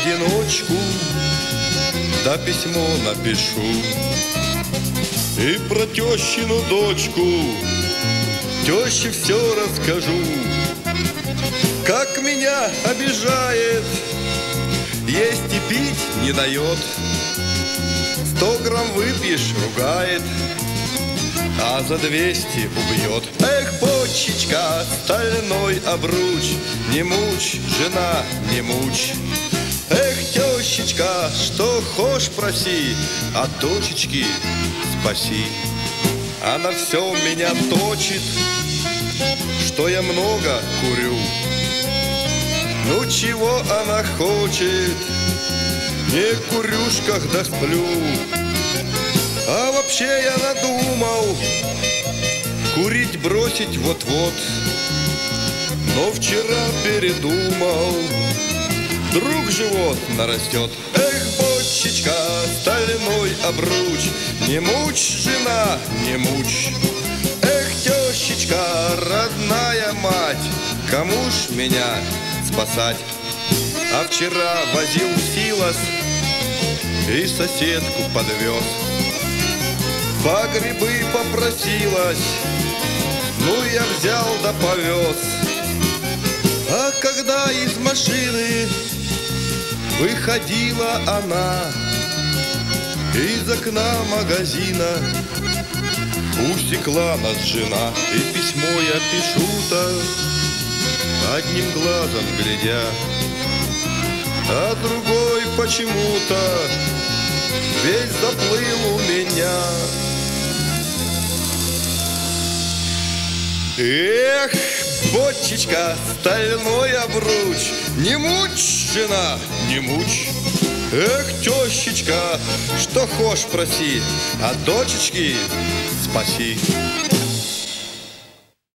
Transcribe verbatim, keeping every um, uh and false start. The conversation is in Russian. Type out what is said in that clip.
одиночку, да письмо напишу. И про тещину дочку теще все расскажу. Как меня обижает, есть и пить не дает. Сто грамм выпьешь, ругает, а за двести убьет. Эх, бочечка, стальной обруч, не мучь, жена, не мучь. Эх, тещечка, что хошь проси, а дочечки спаси. Она все меня точит, что я много курю. Ну чего она хочет, не в курюшках да сплю. А вообще я надумал курить бросить вот-вот, но вчера передумал, вдруг живот нарастет. Эх, бочечка, стальной обруч, не мучь, жена, не мучь. Эх, тещечка, родная мать, кому ж меня спасать? А вчера возил в Силос и соседку подвез. По грибы попросилась, ну я взял да повез. А когда из машины выходила она, из окна магазина усекла нас жена. И письмо я пишу-то одним глазом глядя, а другой почему-то весь заплыл у меня. Эх, бочечка, стальной обруч, не мучь, жена, не мучь. Эх, тещечка, что хошь проси, а дочечки спаси.